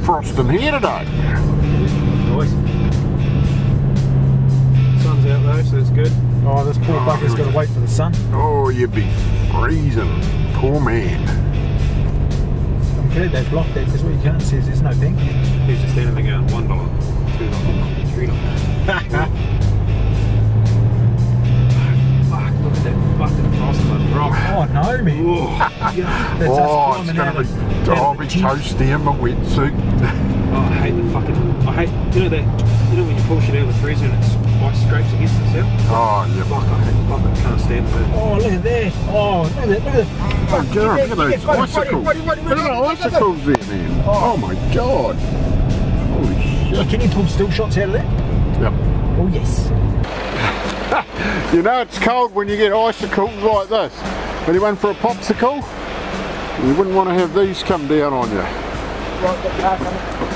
frost in here today. Nice. Sun's out though, so it's good. Oh, this poor bugger's got to wait for the sun. Oh, you'd be freezing. Poor man. I'm glad they blocked that, because what you can't see is there's no bank here. He's just standing there going $1, $2, $3. Fuck, look at that fucking frost on those rocks. Oh no, man. That's Oh, us it's climbing going to be, out I'll of be the tent. toasty in my wetsuit. Oh, I hate the fucking, you know when you pull shit out of the freezer and it's ice scrapes against itself? Oh, yeah. Fuck, I can't stand it. Oh, look at that. Oh, look at that. Look at that. Oh, Gareth, look at those icicles. Look at the icicles there, man. Oh my god. Holy shit. Can you pull still shots out of that? Yep. Oh, yes. You know it's cold when you get icicles like this. Anyone for a popsicle? You wouldn't want to have these come down on you. Right, got the car coming.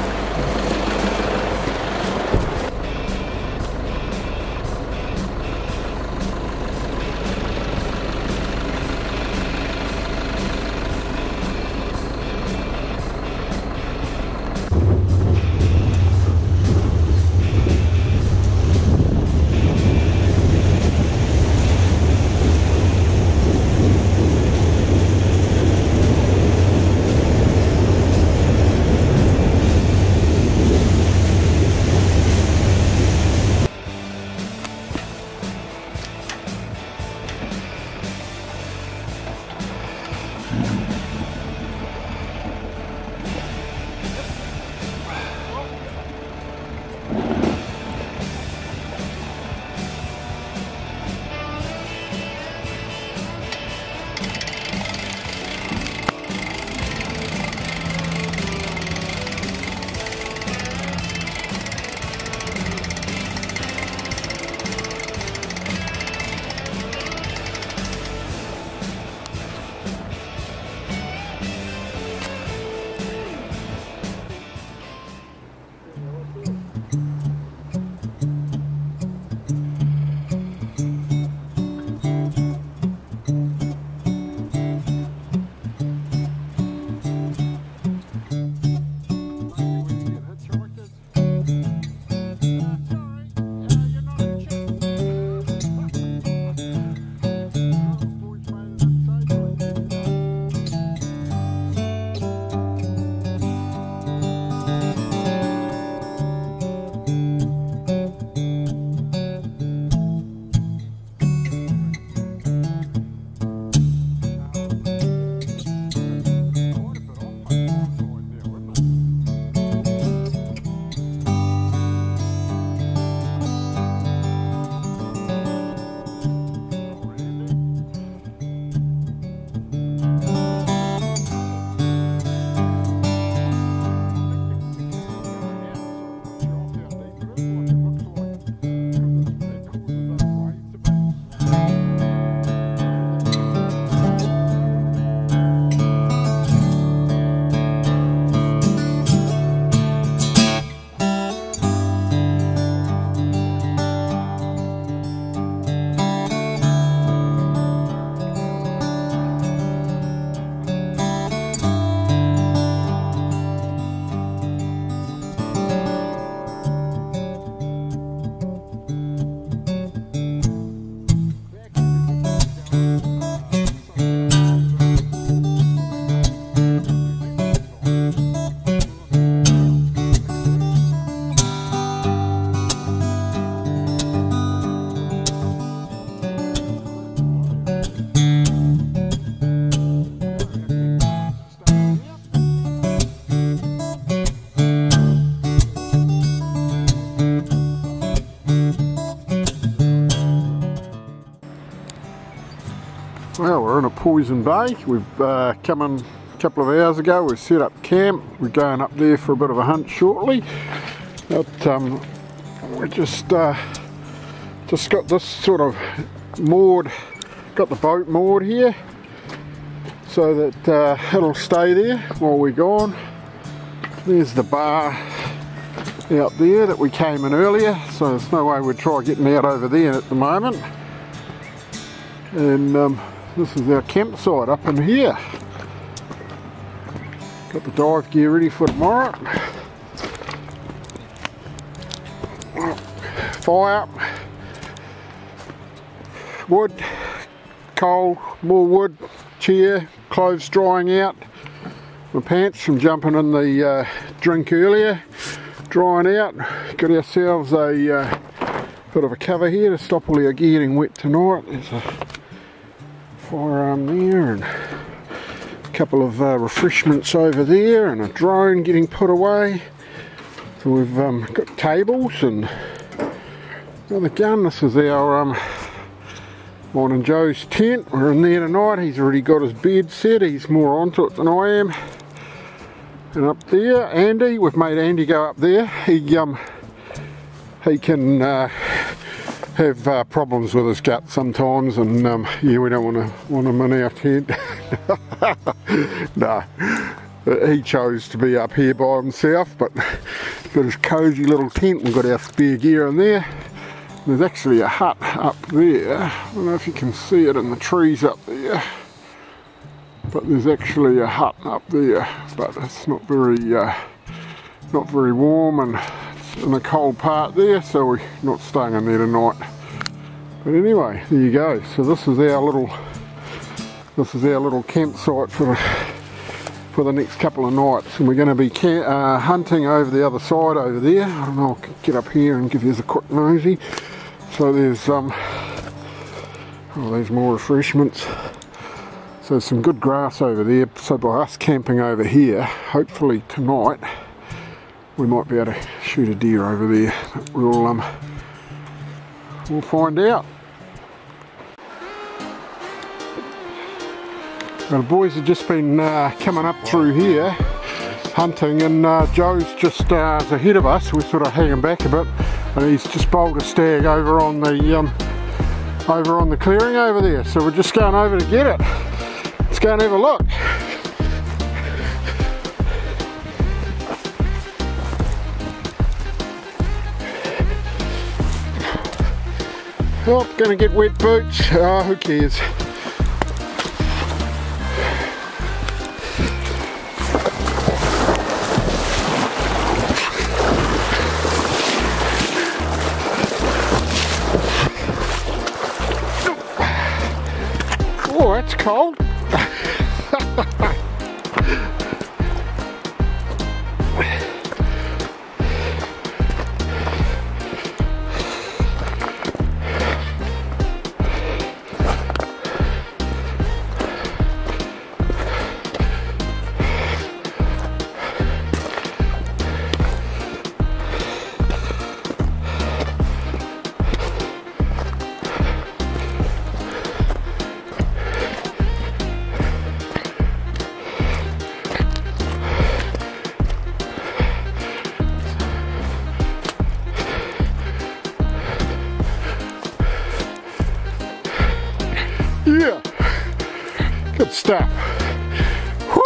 Well, we're in a poison bay. We've come in a couple of hours ago. We've set up camp. We're going up there for a bit of a hunt shortly. But we just got this sort of moored, got the boat moored here so that it'll stay there while we're gone. There's the bar out there that we came in earlier, so there's no way we'd try getting out over there at the moment. And this is our campsite up in here. Got the dive gear ready for tomorrow. fire, wood, coal, more wood, chair, clothes drying out, my pants from jumping in the drink earlier, drying out. Got ourselves a bit of a cover here to stop all our gear getting wet tonight. There's a firearm there and a couple of refreshments over there and a drone getting put away. So we've got tables and the gun. This is our mine and Joe's tent. We're in there tonight. He's already got his bed set. He's more onto it than I am. And up there, Andy, we've made Andy go up there. He can have problems with his gut sometimes, and yeah, we don't want him in our tent. No, he chose to be up here by himself, but he's got his cosy little tent. We've got our spare gear in there. There's actually a hut up there. I don't know if you can see it in the trees up there, but there's actually a hut up there, but it's not very warm, and it's in a cold part there, so we're not staying in there tonight. But anyway, there you go. So this is our little campsite for the next couple of nights, and we're going to be hunting over the other side over there. I don't know, I'll get up here and give you a quick nosy. So there's there's more refreshments. So some good grass over there. So by us camping over here, hopefully tonight we might be able to shoot a deer over there. We'll find out. Well, the boys have just been coming up through here hunting, and Joe's just ahead of us. We're sort of hanging back a bit, and he's just bowled a stag over on the clearing over there. So we're just going over to get it. Let's go and have a look. Oh, gonna get wet boots. Oh, who cares? Oh, that's cold. Yeah, good stuff. Woo!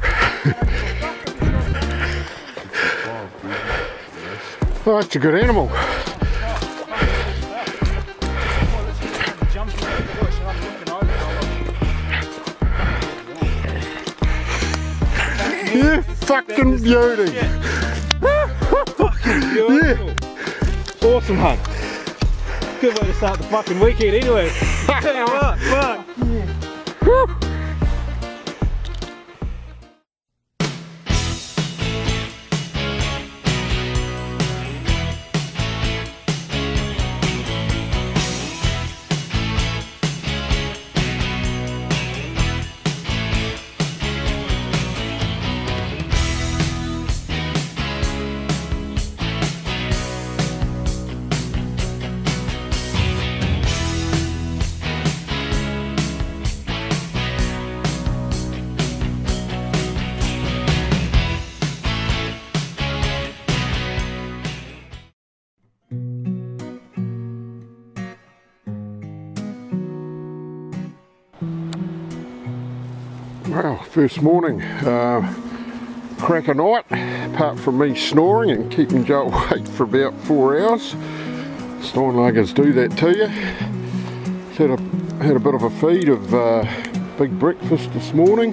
Oh, that's a good animal. Yeah, fucking beauty. Fucking beautiful. Yeah. Awesome hunt. Good way to start the fucking weekend anyway. Tell you what, fuck. Woo. Well, first morning, crack a night, apart from me snoring and keeping Joe awake for about 4 hours. Steinlagers do that to you. Had a bit of a feed of big breakfast this morning.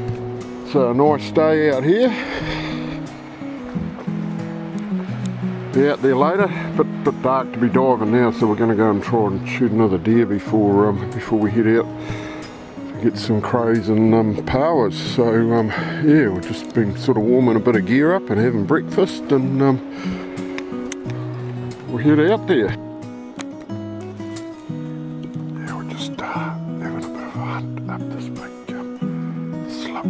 It's a nice day out here. be out there later. Bit dark to be diving now, so we're going to go and try and shoot another deer before we head out. Get some crays and Pauas. So yeah, we've just been sort of warming a bit of gear up and having breakfast, and we'll head out there. Yeah, we're just having a bit of a hunt up this big slope.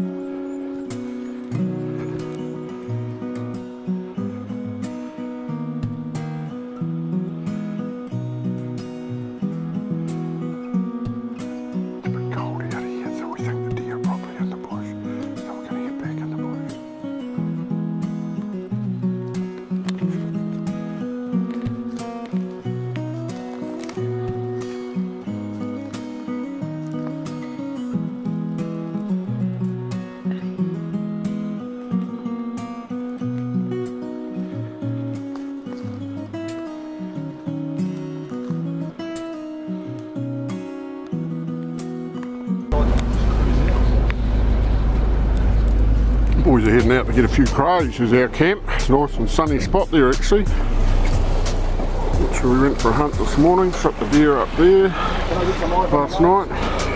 Boys are heading out to get a few crays. There's our camp. It's a nice and sunny spot there actually. So we went for a hunt this morning, shot the deer up there last night.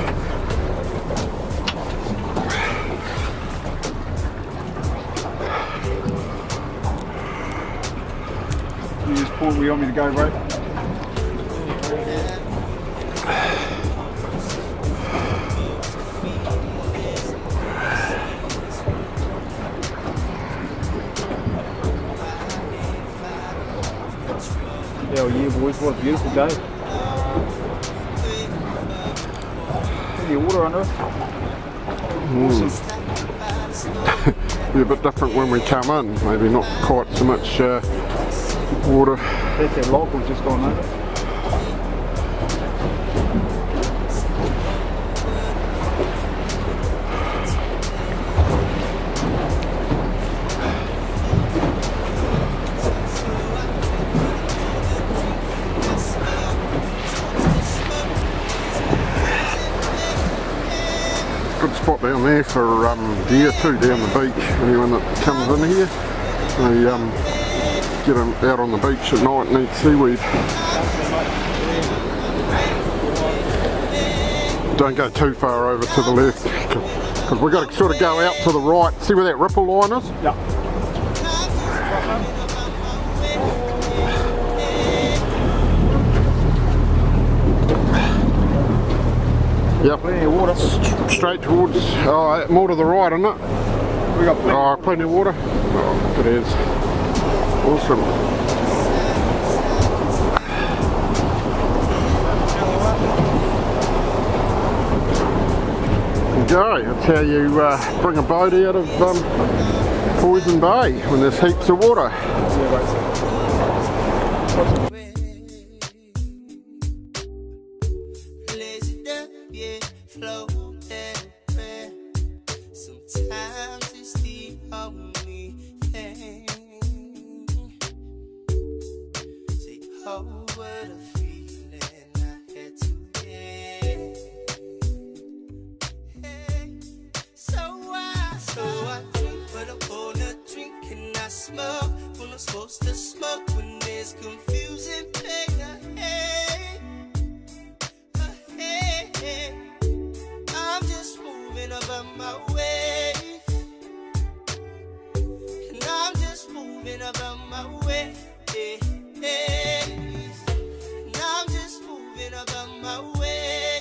You just point where you want me to go, bro? Hell yeah, boys, what a beautiful day. Plenty of water under it. Awesome. Be a bit different when we come in, maybe not quite so much water. That's that log we've just gone over. Good spot down there for deer too, down the beach. Anyone that comes in here, they get them out on the beach at night and eat seaweed. Don't go too far over to the left, because we've got to sort of go out to the right. See where that ripple line is? Yeah. Yep. Plenty of water. Straight towards, more to the right, isn't it? We got plenty. Oh, plenty of water. Oh, it is. Awesome. Okay, that's how you bring a boat out of Poison Bay when there's heaps of water. Supposed to smoke when there's confusing pain ahead. I'm just moving about my way, and I'm just moving about my way, and I'm just moving about my way,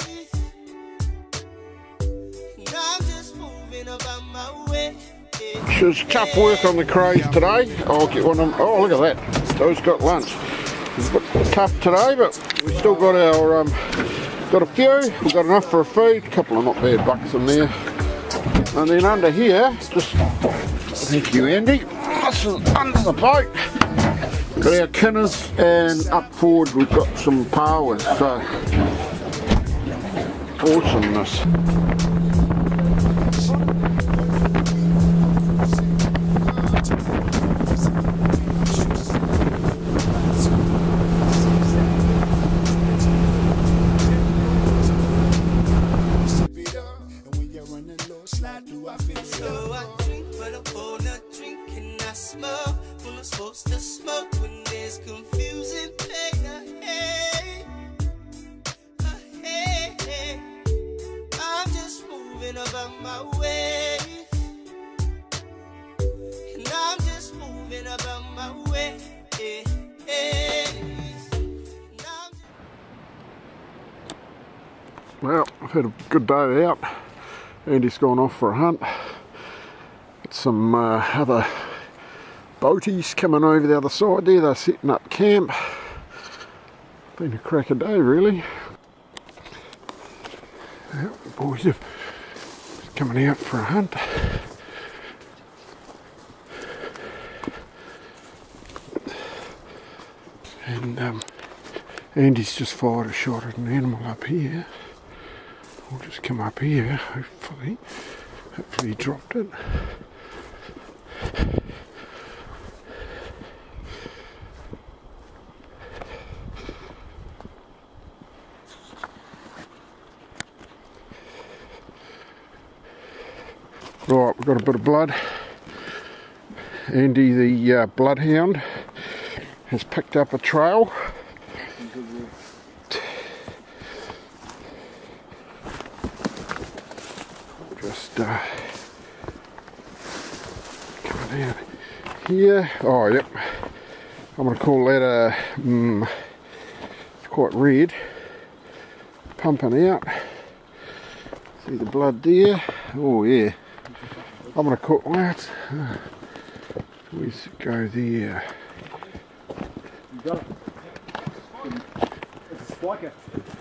and I'm just moving about my way. It's tough work on the crays today. I'll get one of them. Oh, look at that. Those got lunch. It's a bit tough today, but we've still got our, got a few. We've got enough for a feed. A couple of not bad bucks in there. And then under here, just, thank you Andy, this is under the boat. We've got our kinners, and up forward we've got some Pauas. So, awesomeness. So I drink, but I wanna drink and I smoke when I'm supposed to smoke when there's I've had a good day out. Andy's gone off for a hunt. Got some other boaties coming over the other side there. They're setting up camp. Been a cracker day really. Yep, the boys have coming out for a hunt. And Andy's just fired a shot at an animal up here. We'll just come up here, hopefully he dropped it. Right, we've got a bit of blood. Andy, the bloodhound, has picked up a trail. Just coming out here. Oh, yep. I'm going to call that a it's quite red. Pumping out. See the blood there? Oh, yeah. I'm going to call that. Where's it go there? You got it. It's a spiker.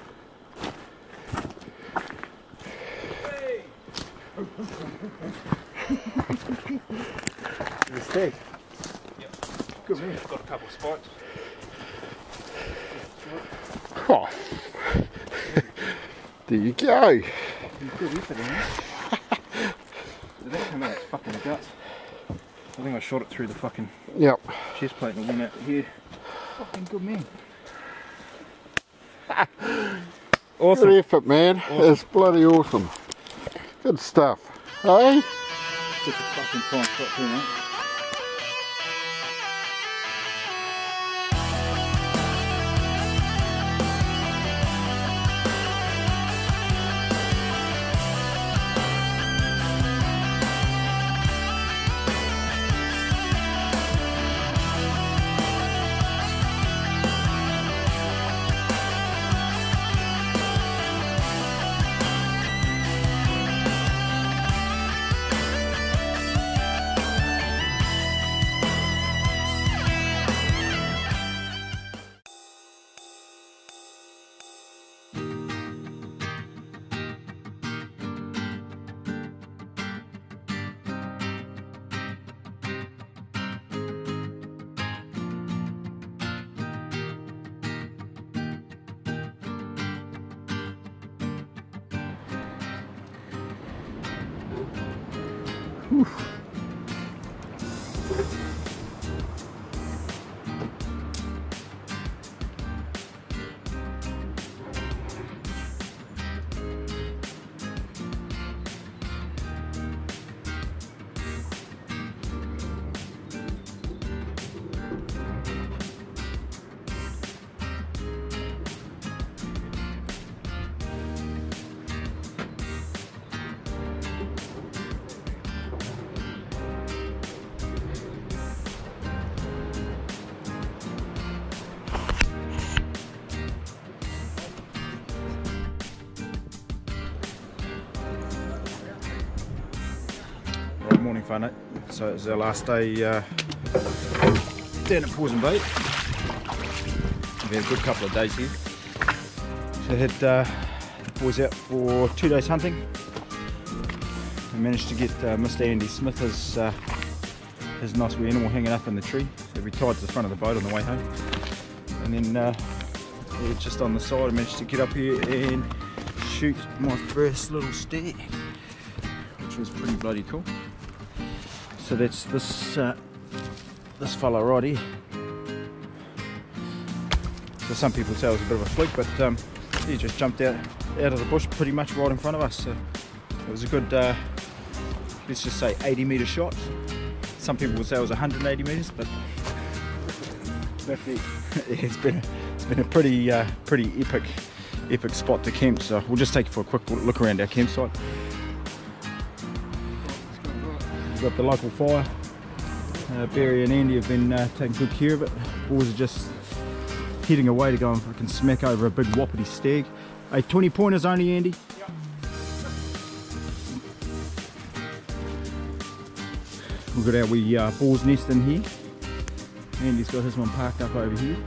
Hey! The stag. Yep. Good man. It's got a couple of spikes. Oh. There you go. Good effort in there. Did that come out its fucking guts? I think I shot it through the fucking chest plate and went out here. Fucking good man. Awesome. Good effort, man. Awesome. It's bloody awesome. Good stuff. Hey? Just a fucking prime shot too, mate. Morning whānau. So it's our last day down at Frewza Bay. We've had a good couple of days here. So I had the boys out for 2 days hunting. We managed to get Mr. Andy Smith his nice wee animal hanging up in the tree. So we tied to the front of the boat on the way home. And then yeah, just on the side I managed to get up here and shoot my first little stag, which was pretty bloody cool. So that's this fella right here. So some people say it was a bit of a fluke, but he just jumped out of the bush pretty much right in front of us. So it was a good, let's just say 80-metre shot. Some people would say it was 180 metres, but it's been a pretty epic spot to camp. So we'll just take you for a quick look around our campsite. We've got the local fire. Barry and Andy have been taking good care of it. Boys are just heading away to go and fucking smack over a big whoppity stag. Hey, 20 pointers only, Andy? Yep. We've got our wee boar's nest in here. Andy's got his one parked up over here.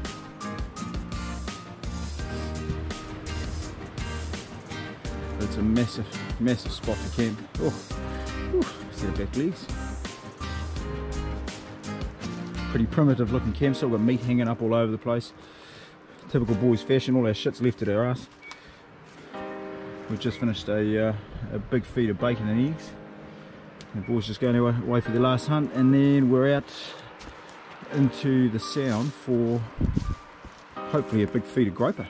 It's a massive, massive spot to camp. Oh, set of back legs. Pretty primitive looking camp, still got meat hanging up all over the place. Typical boys fashion, all our shit's left at our ass. We've just finished a big feed of bacon and eggs. The boys just going away for their last hunt, and then we're out into the sound for hopefully a big feed of groper.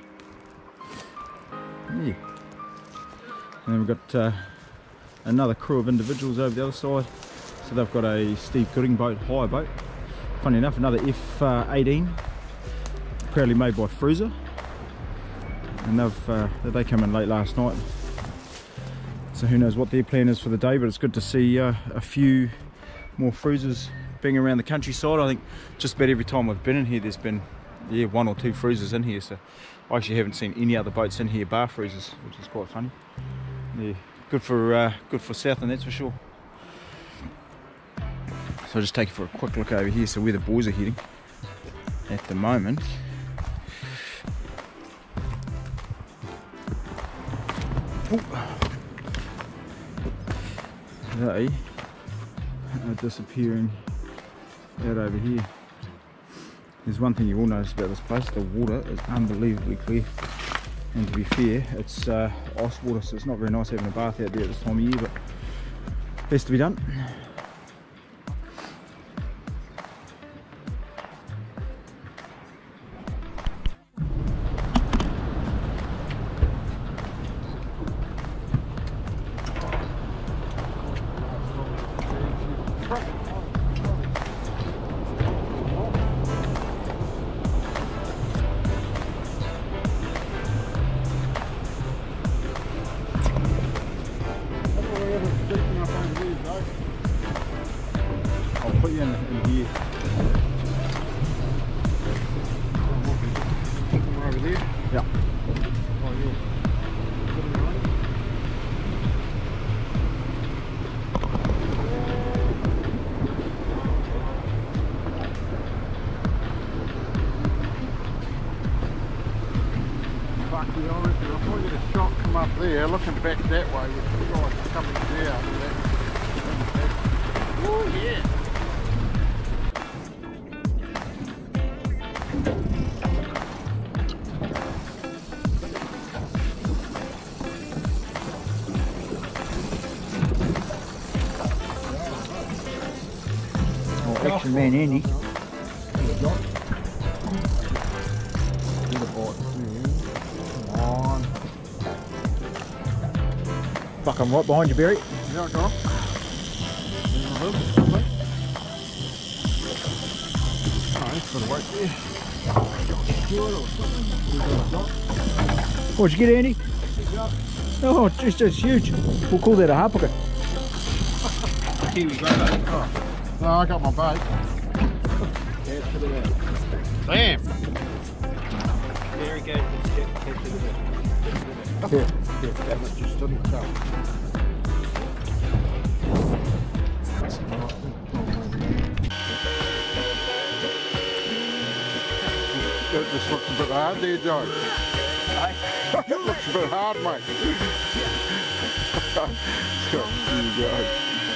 Yeah. And then we've got another crew of individuals over the other side. So they've got a Steve Gooding boat, hire boat. Funny enough, another F18, proudly made by Frewza. And they come in late last night. So who knows what their plan is for the day, but it's good to see a few more Frewzas being around the countryside. I think just about every time we've been in here, there's been one or two Frewzas in here. So I actually haven't seen any other boats in here bar Frewzas, which is quite funny. Yeah, good for Southland, that's for sure. So I'll just take you for a quick look over here, so where the boys are heading at the moment. They are disappearing out over here. There's one thing you will notice about this place: the water is unbelievably clear. And to be fair, it's ice water, so it's not very nice having a bath out there at this time of year, but best to be done. I'll put you in here. Over there? Yeah. Oh, you. Fuck you, I reckon I thought you had a shot come up there, looking back that way with the guys coming down. Oh yeah. Oh, action man Andy. Come on. Fuck, I'm right behind you, Barry. Yeah, go on. Gotta wait there. What'd you get, Andy? Oh, just huge. We'll call that a harpooker. Kiwi groper. Oh. No, I got my bait. Yeah, put it out. Bam! There he goes. Catch it a bit. Yeah, that was just stood itself. That just looks a bit hard there, Joe. It looks a bit hard, mate. There you go.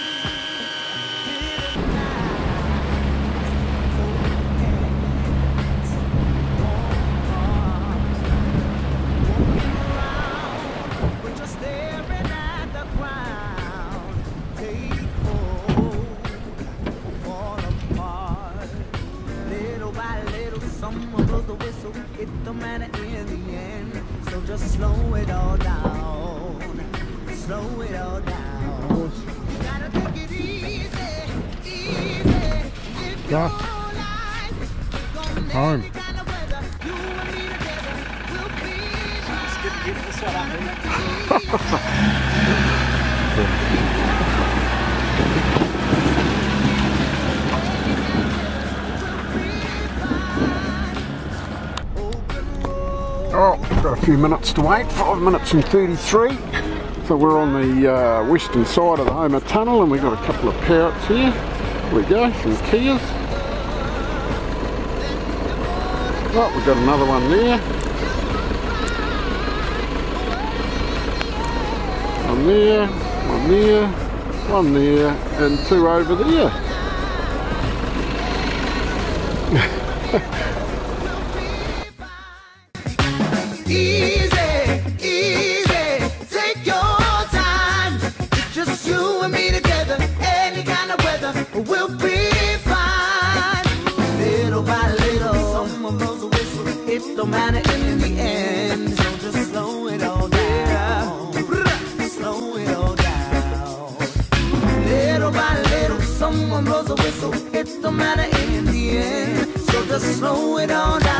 It don't matter in the end, so just slow it all down. Slow it all down. You gotta take it easy, easy. If your life gonna Home. any kind of weather, you and me together will be. Just get this one Oh, got a few minutes to wait, 5 minutes and 33. So we're on the western side of the Homer Tunnel, and we've got a couple of parrots here. There we go, some Kias. Oh, we've got another one there. One there, one there, one there, and two over there. Easy, easy, take your time. It's just you and me together. Any kind of weather, we'll be fine. Little by little, someone blows a whistle. It don't matter in the end. So just slow it all down. Slow it all down. Little by little, someone blows a whistle. It don't matter in the end. So just slow it all down.